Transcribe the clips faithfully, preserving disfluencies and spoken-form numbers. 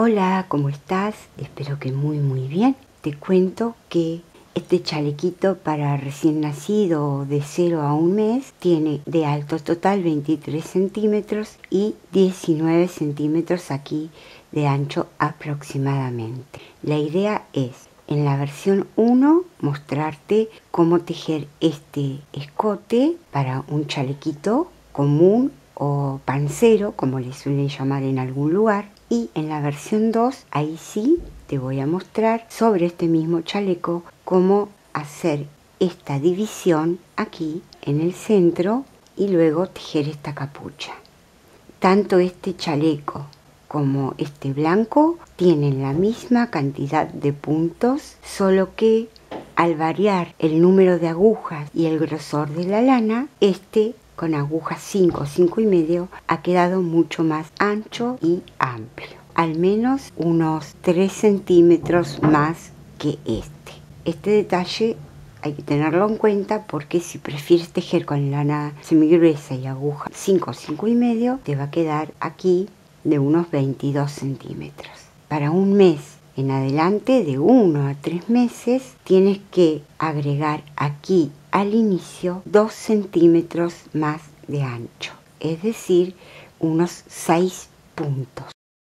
Hola, ¿cómo estás? Espero que muy muy bien. Te cuento que este chalequito para recién nacido de cero a un mes tiene de alto total veintitrés centímetros y diecinueve centímetros aquí de ancho aproximadamente. La idea es en la versión uno mostrarte cómo tejer este escote para un chalequito común o pancero, como le suelen llamar en algún lugar. Y en la versión dos, ahí sí te voy a mostrar sobre este mismo chaleco cómo hacer esta división aquí en el centro y luego tejer esta capucha. Tanto este chaleco como este blanco tienen la misma cantidad de puntos, solo que al variar el número de agujas y el grosor de la lana, este con agujas cinco, cinco y medio ha quedado mucho más ancho y amplio, al menos unos tres centímetros más que este. Este detalle hay que tenerlo en cuenta porque si prefieres tejer con lana semigruesa y aguja cinco, cinco y medio, te va a quedar aquí de unos veintidós centímetros. Para un mes en adelante, de uno a tres meses, tienes que agregar aquí al inicio dos centímetros más de ancho, es decir, unos seis puntos.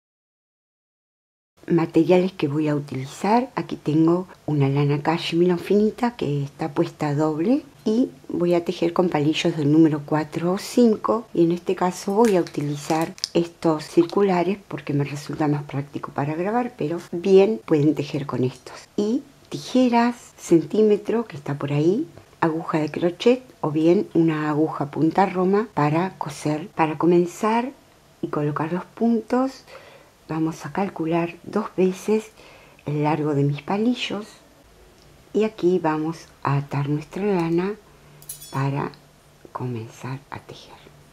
Materiales que voy a utilizar: aquí tengo una lana cashmere finita que está puesta doble y voy a tejer con palillos del número cuatro o cinco, y en este caso voy a utilizar estos circulares porque me resulta más práctico para grabar, pero bien pueden tejer con estos. Y tijeras centímetro que está por ahí, aguja de crochet o bien una aguja punta roma para coser. Para comenzar y colocar los puntos, vamos a calcular dos veces el largo de mis palillos y aquí vamos a atar nuestra lana para comenzar a tejer.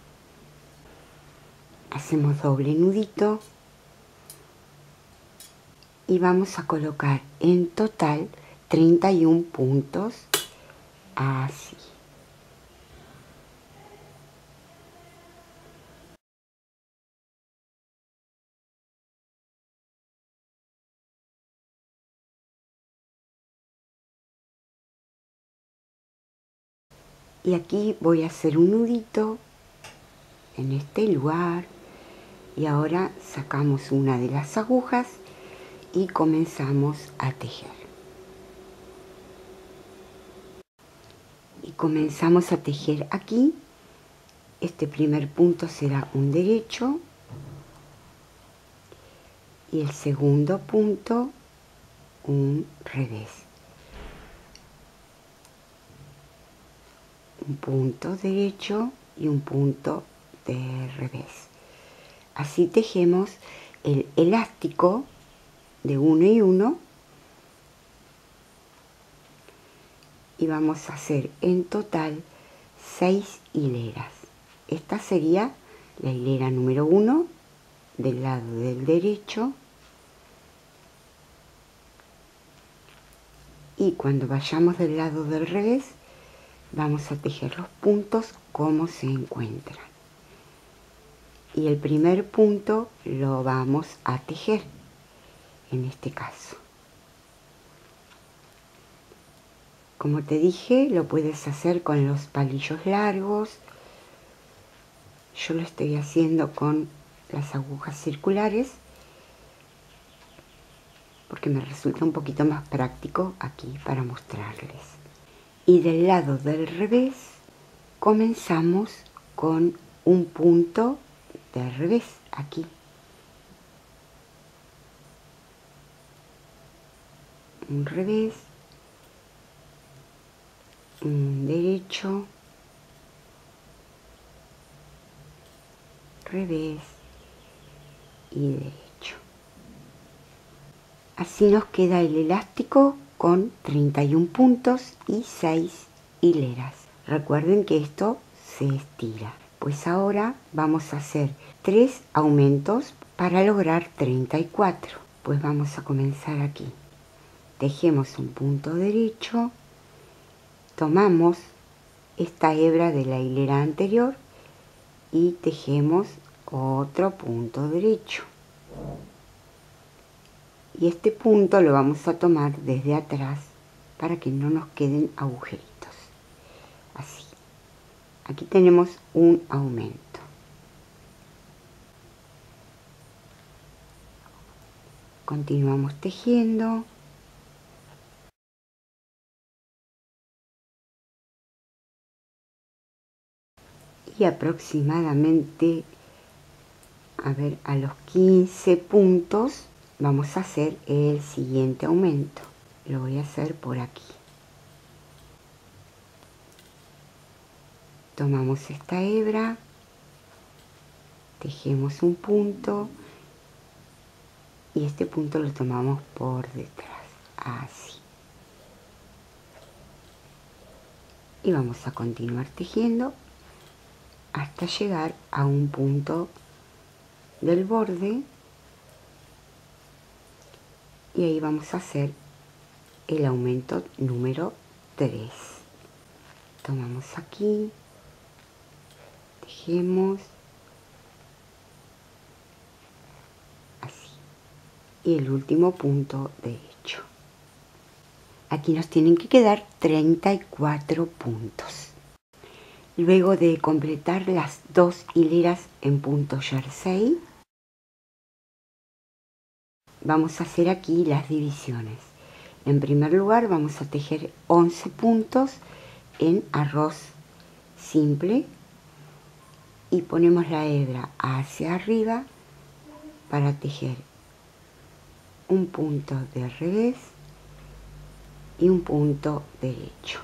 Hacemos doble nudito y vamos a colocar en total treinta y un puntos, así. Y aquí voy a hacer un nudito en este lugar y ahora sacamos una de las agujas y comenzamos a tejer. Y comenzamos a tejer aquí. Este primer punto será un derecho y el segundo punto un revés. Un punto derecho y un punto de revés. Así tejemos el elástico de uno y uno y vamos a hacer en total seis hileras. Esta sería la hilera número uno del lado del derecho, y cuando vayamos del lado del revés vamos a tejer los puntos como se encuentran. Y el primer punto lo vamos a tejer en este caso. Como te dije, lo puedes hacer con los palillos largos. Yo lo estoy haciendo con las agujas circulares porque me resulta un poquito más práctico aquí para mostrarles. Y del lado del revés comenzamos con un punto de revés aquí. Un revés, un derecho, revés y derecho. Así nos queda el elástico con treinta y un puntos y seis hileras. Recuerden que esto se estira. Pues ahora vamos a hacer tres aumentos para lograr treinta y cuatro. Pues vamos a comenzar aquí. Tejemos un punto derecho, tomamos esta hebra de la hilera anterior y tejemos otro punto derecho. y este punto lo vamos a tomar desde atrás para que no nos queden agujeritos. Así. Aquí tenemos un aumento. Continuamos tejiendo. Y aproximadamente, a ver, a los quince puntos vamos a hacer el siguiente aumento. Lo voy a hacer por aquí. Tomamos esta hebra, tejemos un punto y este punto lo tomamos por detrás, así. Y vamos a continuar tejiendo hasta llegar a un punto del borde y ahí vamos a hacer el aumento número tres. Tomamos aquí, tejemos así y el último punto derecho. Aquí nos tienen que quedar treinta y cuatro puntos. Luego de completar las dos hileras en punto jersey, vamos a hacer aquí las divisiones. En primer lugar vamos a tejer once puntos en arroz simple y ponemos la hebra hacia arriba para tejer un punto de revés y un punto derecho.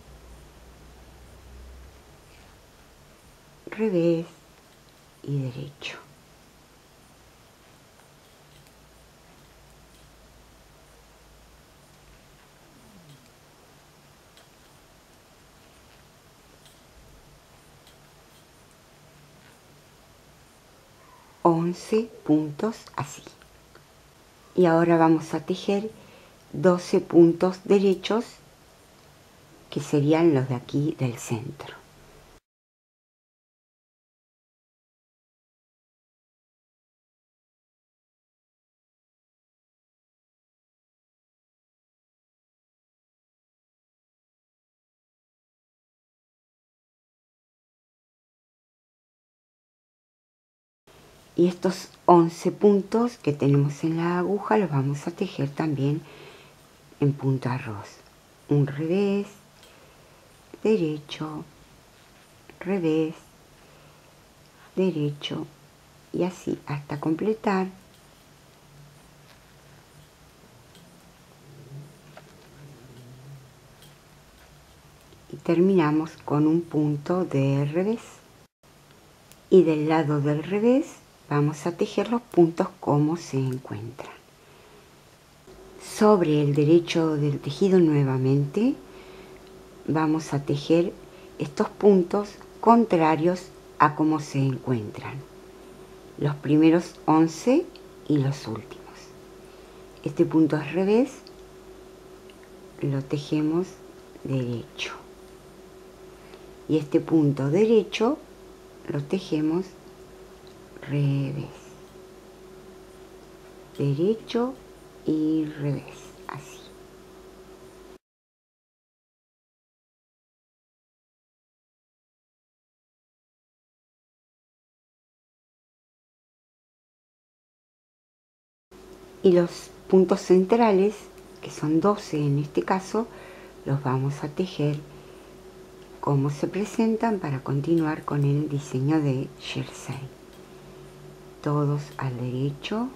Revés y derecho. once puntos así. Y ahora vamos a tejer doce puntos derechos, que serían los de aquí del centro. Y estos once puntos que tenemos en la aguja los vamos a tejer también en punto arroz. Un revés, derecho, revés, derecho y así hasta completar y terminamos con un punto de revés. Y del lado del revés vamos a tejer los puntos como se encuentran. Sobre el derecho del tejido nuevamente vamos a tejer estos puntos contrarios a como se encuentran. Los primeros once y los últimos. Este punto al revés lo tejemos derecho. Y este punto derecho lo tejemos revés, derecho y revés, así. Y los puntos centrales, que son doce en este caso, los vamos a tejer como se presentan para continuar con el diseño de jersey. Todos al derecho.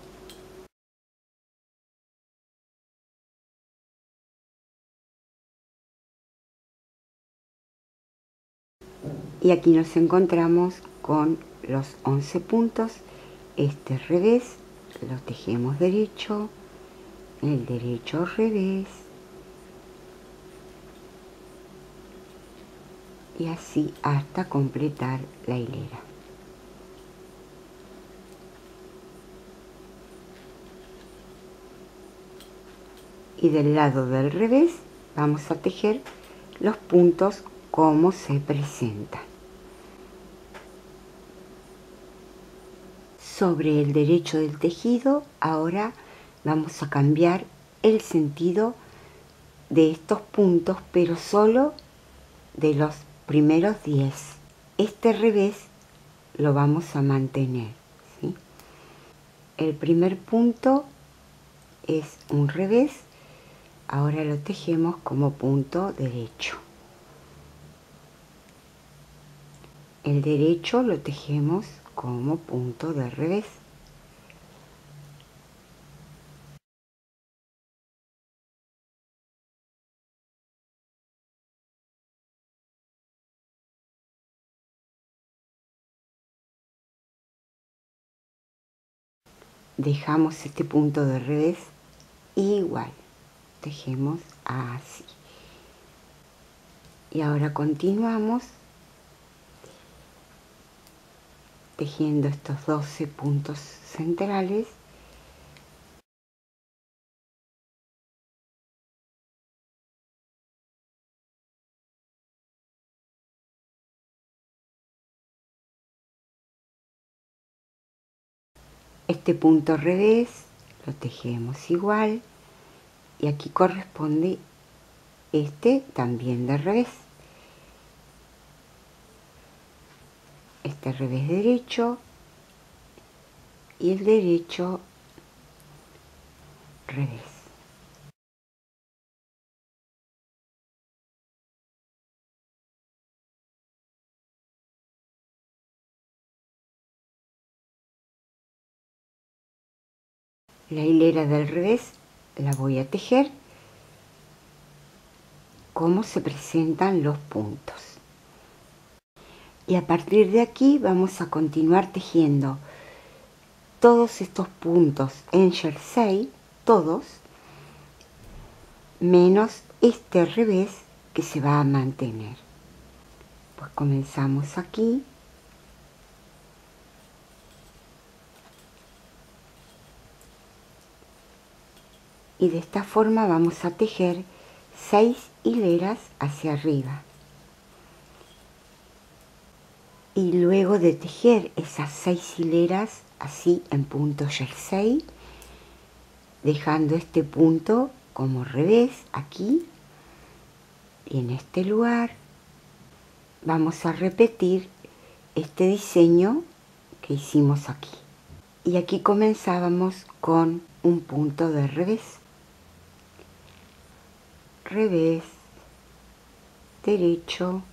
Y aquí nos encontramos con los once puntos. Este revés lo tejemos derecho, el derecho revés y así hasta completar la hilera. Y del lado del revés vamos a tejer los puntos como se presentan. Sobre el derecho del tejido ahora vamos a cambiar el sentido de estos puntos, pero solo de los primeros diez. Este revés lo vamos a mantener, ¿sí? El primer punto es un revés, ahora lo tejemos como punto derecho. El derecho lo tejemos como punto de revés. Dejamos este punto de revés igual, tejemos así. Y ahora continuamos tejiendo estos doce puntos centrales. Este punto revés lo tejemos igual y aquí corresponde este también de revés. Este revés derecho y el derecho revés. La hilera del revés la voy a tejer como se presentan los puntos. Y a partir de aquí vamos a continuar tejiendo todos estos puntos en jersey, todos, menos este revés que se va a mantener. Pues comenzamos aquí. Y de esta forma vamos a tejer seis hileras hacia arriba. Y luego de tejer esas seis hileras así en punto jersey, dejando este punto como revés aquí y en este lugar, vamos a repetir este diseño que hicimos aquí. Y aquí comenzábamos con un punto de revés. Revés, derecho,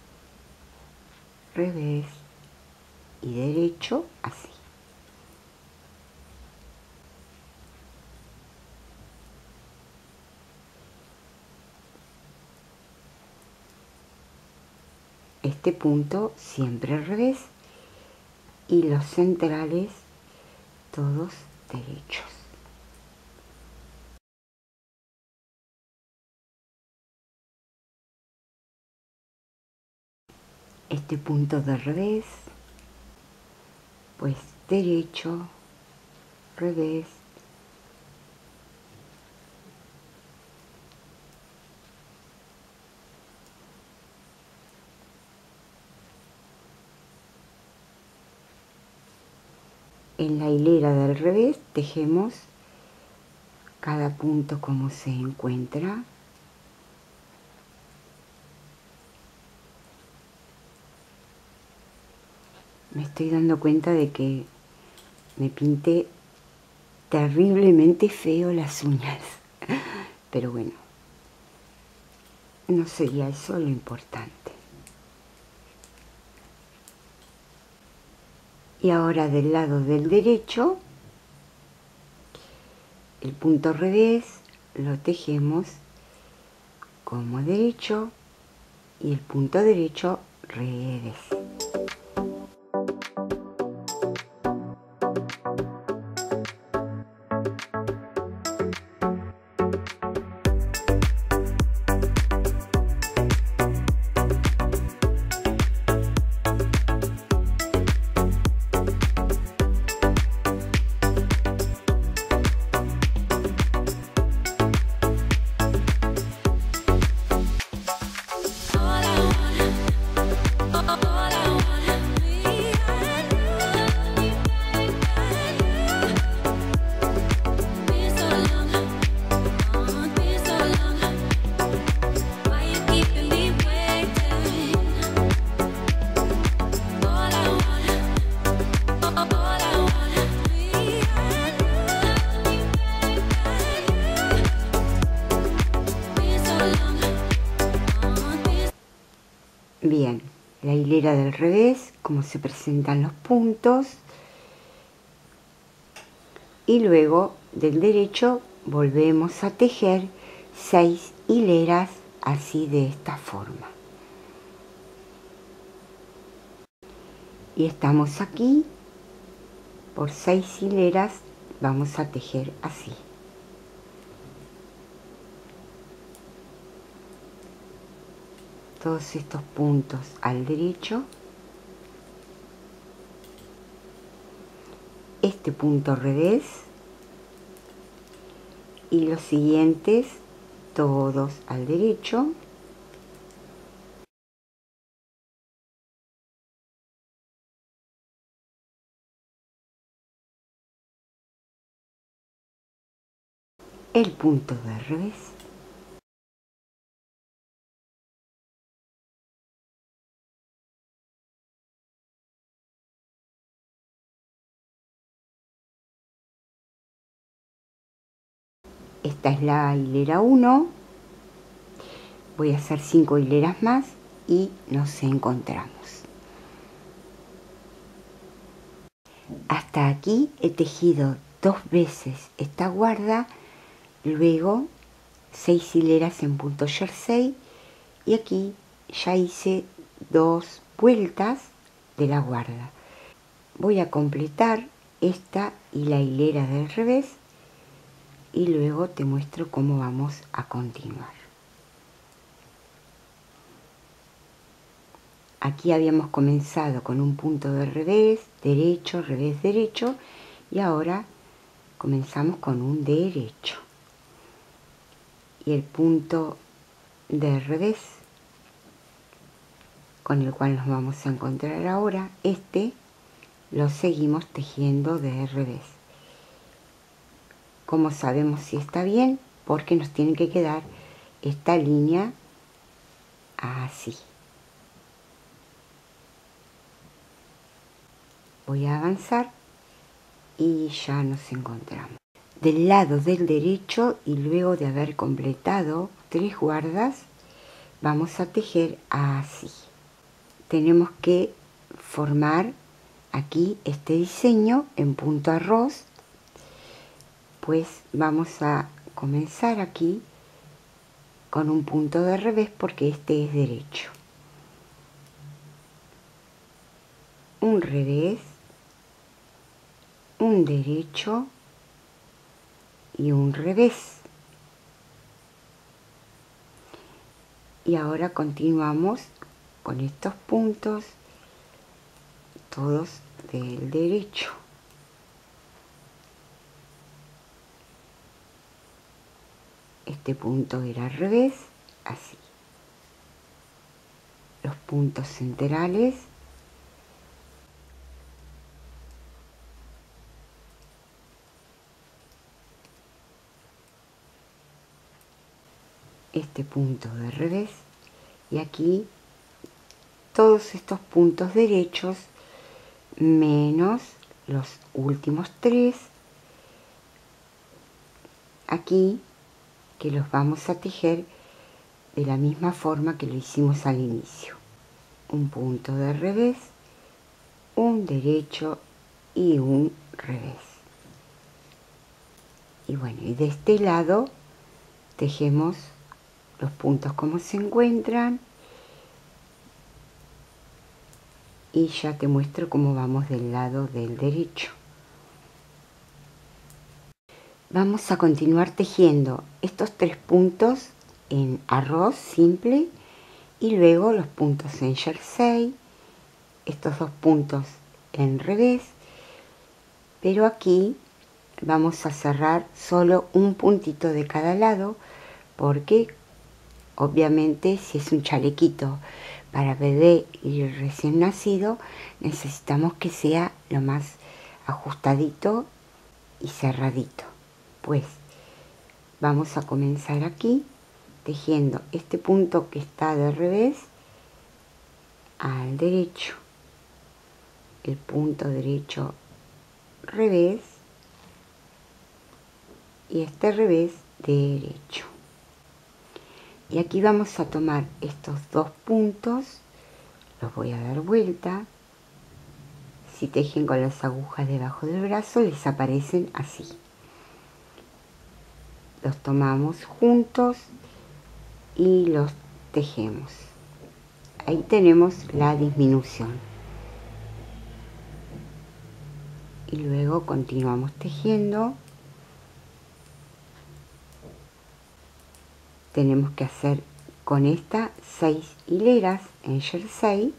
revés y derecho, así. Este punto siempre al revés y los centrales todos derechos. Este punto de revés, pues derecho, revés, en la hilera del revés tejemos cada punto como se encuentra. Me estoy dando cuenta de que me pinté terriblemente feo las uñas, pero bueno, no sería eso lo importante. Y ahora del lado del derecho, el punto revés lo tejemos como derecho y el punto derecho revés. All I want Bien, la hilera del revés, cómo se presentan los puntos, y luego del derecho volvemos a tejer seis hileras así de esta forma. Y estamos aquí, por seis hileras vamos a tejer así. Todos estos puntos al derecho, este punto revés y los siguientes todos al derecho, el punto de revés, esta es la hilera uno, voy a hacer cinco hileras más y nos encontramos. Hasta aquí he tejido dos veces esta guarda, luego seis hileras en punto jersey y aquí ya hice dos vueltas de la guarda. Voy a completar esta y la hilera del revés y luego te muestro cómo vamos a continuar. Aquí habíamos comenzado con un punto de revés, derecho, revés, derecho, y ahora comenzamos con un derecho. Y el punto de revés con el cual nos vamos a encontrar ahora, este lo seguimos tejiendo de revés. ¿Cómo sabemos si está bien? Porque nos tiene que quedar esta línea así. Voy a avanzar y ya nos encontramos. Del lado del derecho y luego de haber completado tres guardas, vamos a tejer así. Tenemos que formar aquí este diseño en punto arroz, pues vamos a comenzar aquí con un punto de revés porque este es derecho. Un revés, un derecho y un revés. Y ahora continuamos con estos puntos, todos del derecho. Este punto era al revés, así. Los puntos centrales. Este punto de revés. Y aquí todos estos puntos derechos menos los últimos tres. Aquí que los vamos a tejer de la misma forma que lo hicimos al inicio. Un punto de revés, un derecho y un revés. Y bueno, y de este lado tejemos los puntos como se encuentran y ya te muestro cómo vamos del lado del derecho. Vamos a continuar tejiendo estos tres puntos en arroz simple y luego los puntos en jersey, estos dos puntos en revés, pero aquí vamos a cerrar solo un puntito de cada lado porque obviamente si es un chalequito para bebé y recién nacido necesitamos que sea lo más ajustadito y cerradito. Pues vamos a comenzar aquí tejiendo este punto que está de revés al derecho, el punto derecho revés y este revés derecho. Y aquí vamos a tomar estos dos puntos los voy a dar vuelta. Si tejen con las agujas debajo del brazo, les aparecen así. Los tomamos juntos y los tejemos. Ahí tenemos la disminución. Y luego continuamos tejiendo. Tenemos que hacer con esta seis hileras en jersey.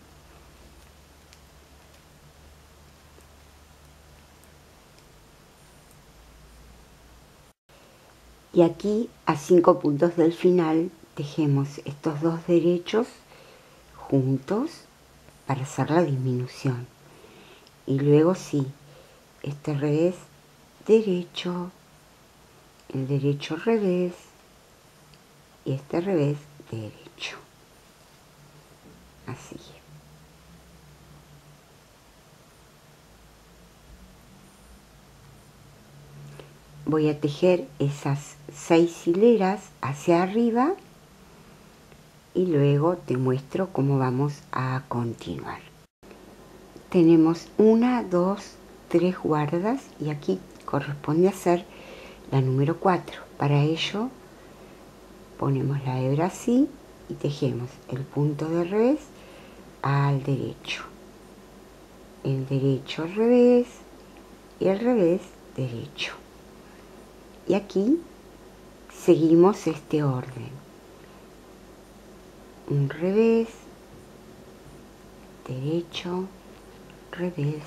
Y aquí a cinco puntos del final tejemos estos dos derechos juntos para hacer la disminución. Y luego sí, este revés derecho, el derecho revés y este revés derecho. Así. Voy a tejer esas seis hileras hacia arriba y luego te muestro cómo vamos a continuar. Tenemos una, dos, tres guardas y aquí corresponde hacer la número cuatro. Para ello ponemos la hebra así y tejemos el punto de revés al derecho, el derecho al revés y el revés derecho. Y aquí seguimos este orden: un revés, derecho, revés,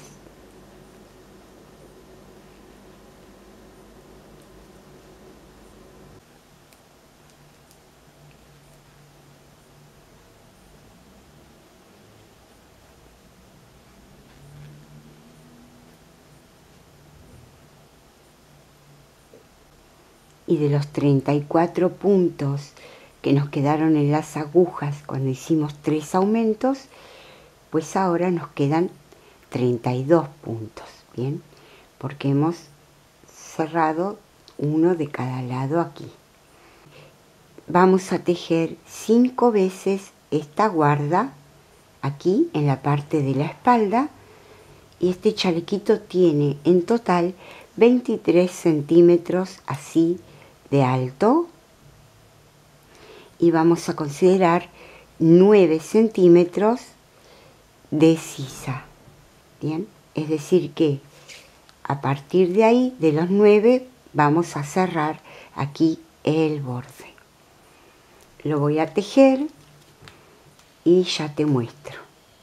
y de los treinta y cuatro puntos que nos quedaron en las agujas cuando hicimos tres aumentos, pues ahora nos quedan treinta y dos puntos, ¿bien? Porque hemos cerrado uno de cada lado aquí. Vamos a tejer cinco veces esta guarda aquí en la parte de la espalda, y este chalequito tiene en total veintitrés centímetros así de alto, y vamos a considerar nueve centímetros de sisa, bien, es decir que a partir de ahí, de los nueve, vamos a cerrar aquí el borde. Lo voy a tejer y ya te muestro.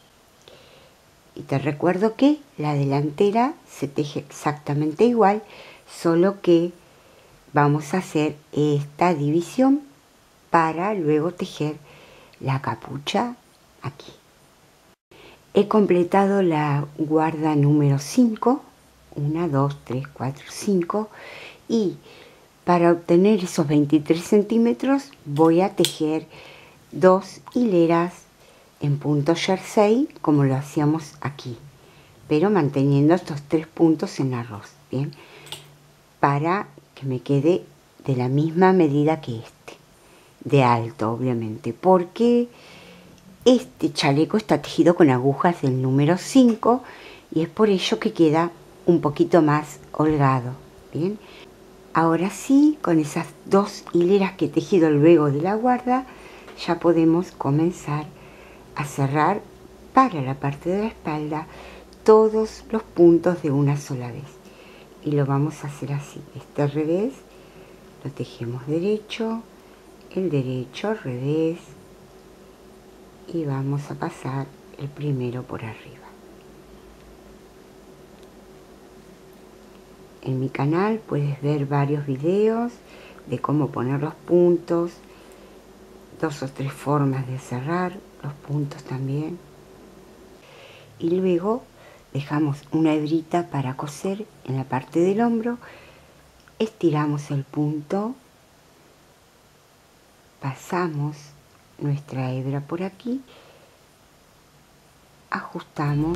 Y te recuerdo que la delantera se teje exactamente igual, solo que vamos a hacer esta división para luego tejer la capucha aquí. He completado la guarda número cinco, uno, dos, tres, cuatro, cinco, y para obtener esos veintitrés centímetros voy a tejer dos hileras en punto jersey como lo hacíamos aquí, pero manteniendo estos tres puntos en arroz, bien, para que me quede de la misma medida que este, de alto obviamente, porque este chaleco está tejido con agujas del número cinco y es por ello que queda un poquito más holgado, bien. Ahora sí, con esas dos hileras que he tejido luego de la guarda, ya podemos comenzar a cerrar para la parte de la espalda todos los puntos de una sola vez. Y lo vamos a hacer así: este revés lo tejemos derecho, el derecho al revés, y vamos a pasar el primero por arriba. En mi canal puedes ver varios videos de cómo poner los puntos, dos o tres formas de cerrar los puntos también. Y luego dejamos una hebrita para coser en la parte del hombro, estiramos el punto, pasamos nuestra hebra por aquí, ajustamos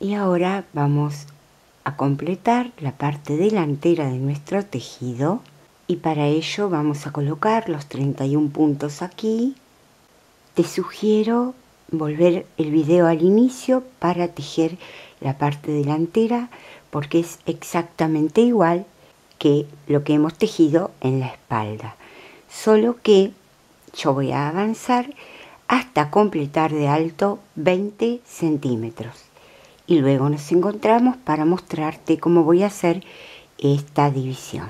Y ahora vamos a completar la parte delantera de nuestro tejido, y para ello vamos a colocar los treinta y un puntos aquí. Te sugiero volver el video al inicio para tejer la parte delantera, porque es exactamente igual que lo que hemos tejido en la espalda, solo que yo voy a avanzar hasta completar de alto veinte centímetros, y luego nos encontramos para mostrarte cómo voy a hacer esta división.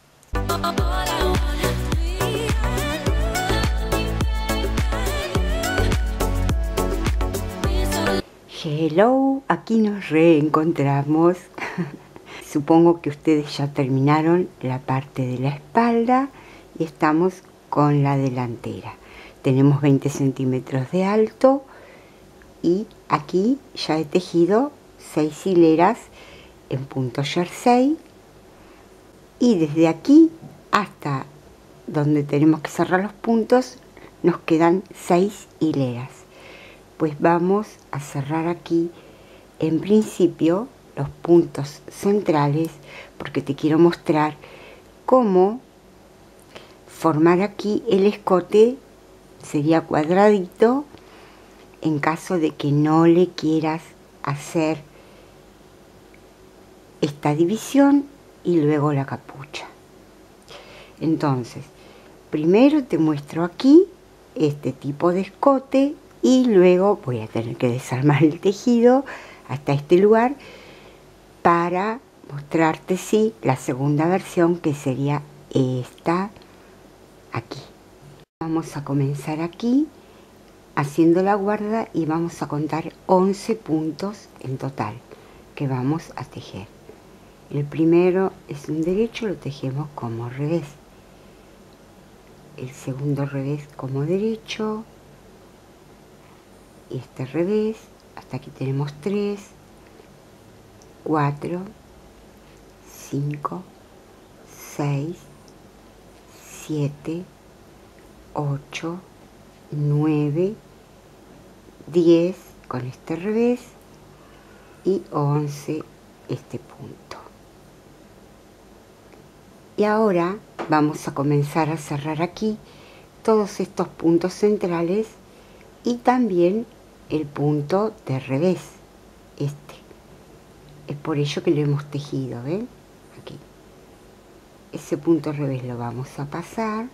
Hello, aquí nos reencontramos. Supongo que ustedes ya terminaron la parte de la espalda y estamos con la delantera. Tenemos veinte centímetros de alto y aquí ya he tejido seis hileras en punto jersey, y desde aquí hasta donde tenemos que cerrar los puntos nos quedan seis hileras. Pues vamos a cerrar aquí en principio los puntos centrales, porque te quiero mostrar cómo formar aquí el escote. Sería cuadradito en caso de que no le quieras hacer esta división y luego la capucha. Entonces, primero te muestro aquí este tipo de escote, y luego voy a tener que desarmar el tejido hasta este lugar para mostrarte sí la segunda versión, que sería esta aquí. Vamos a comenzar aquí haciendo la guarda y vamos a contar once puntos en total que vamos a tejer. El primero es un derecho, lo tejemos como revés. El segundo revés como derecho, y este revés. Hasta aquí tenemos tres, cuatro, cinco, seis, siete, ocho, nueve, diez con este revés y once este punto. Y ahora vamos a comenzar a cerrar aquí todos estos puntos centrales y también el punto de revés, este. Es por ello que lo hemos tejido, ¿ven? Aquí. Ese punto revés lo vamos a pasar.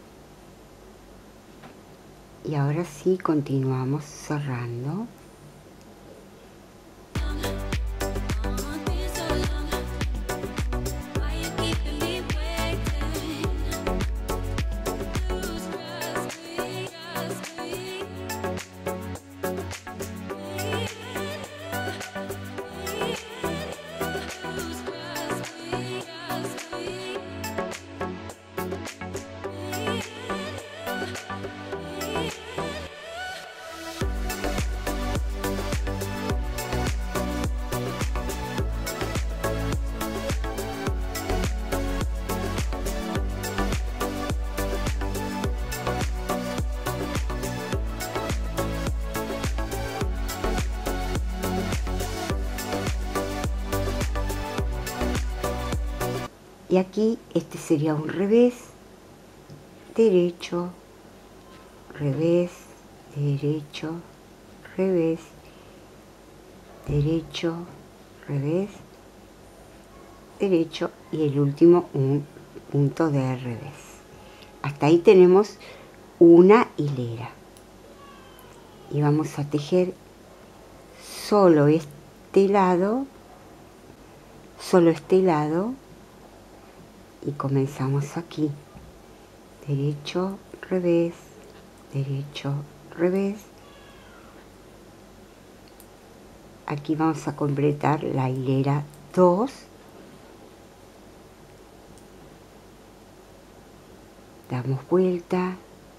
Y ahora sí continuamos cerrando. Y aquí este sería un revés, derecho, revés, derecho, revés, derecho, revés, derecho, y el último un punto de revés. Hasta ahí tenemos una hilera. Y vamos a tejer solo este lado, solo este lado, y comenzamos aquí. Derecho, revés, derecho, revés. Aquí vamos a completar la hilera dos. Damos vuelta.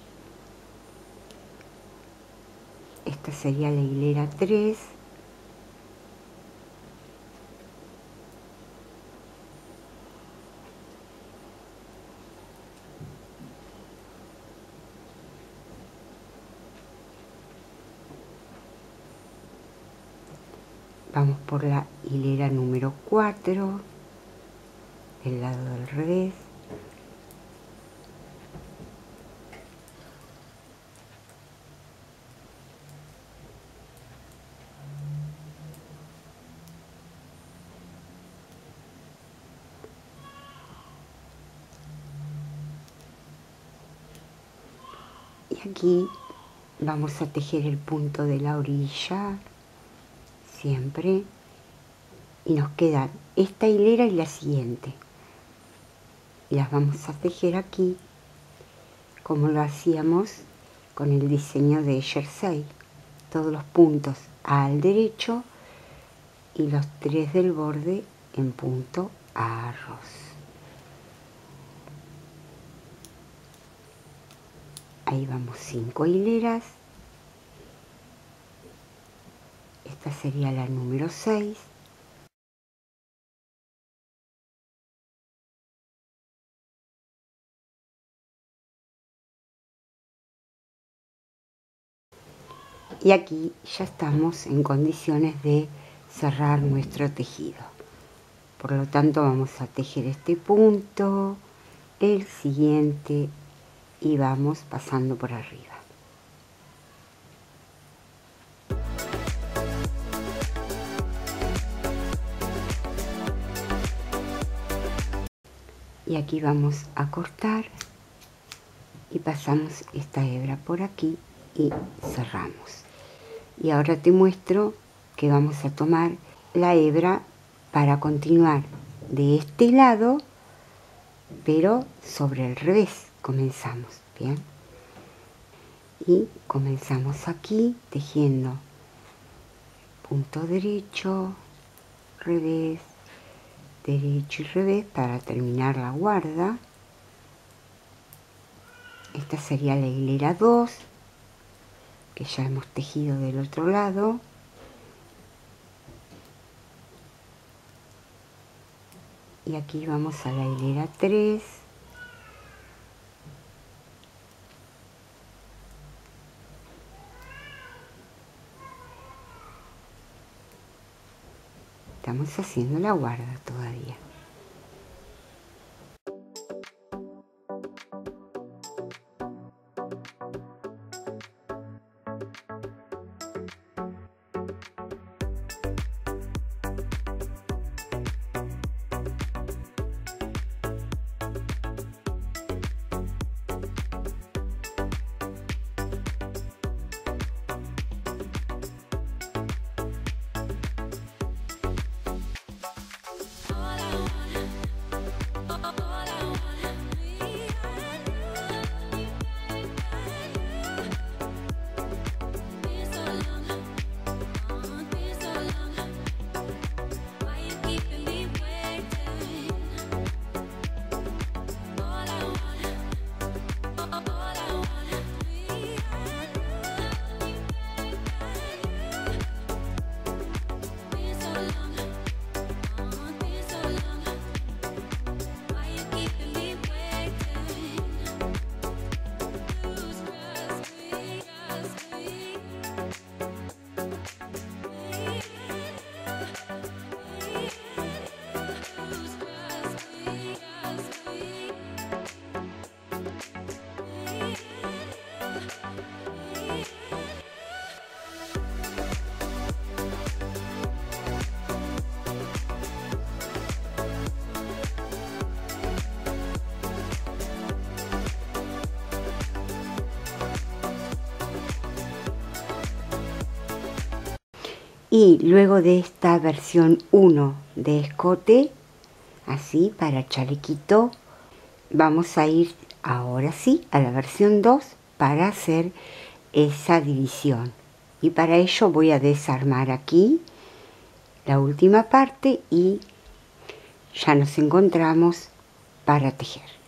Esta sería la hilera tres. Vamos por la hilera número cuatro del lado del revés. Y aquí vamos a tejer el punto de la orilla siempre, y nos queda esta hilera y la siguiente, y las vamos a tejer aquí como lo hacíamos con el diseño de jersey, todos los puntos al derecho y los tres del borde en punto a arroz. Ahí vamos cinco hileras. Esta sería la número seis. Y aquí ya estamos en condiciones de cerrar nuestro tejido. Por lo tanto vamos a tejer este punto, el siguiente, y vamos pasando por arriba. Y aquí vamos a cortar y pasamos esta hebra por aquí y cerramos. Y ahora te muestro que vamos a tomar la hebra para continuar de este lado, pero sobre el revés. Comenzamos, ¿bien? Y comenzamos aquí tejiendo punto derecho, revés, derecho y revés para terminar la guarda. Esta sería la hilera dos, que ya hemos tejido del otro lado. Y aquí vamos a la hilera tres. Estamos haciendo la guarda todavía. Y luego de esta versión uno de escote, así para chalequito, vamos a ir ahora sí a la versión dos para hacer esa división. Y para ello voy a desarmar aquí la última parte y ya nos encontramos para tejer.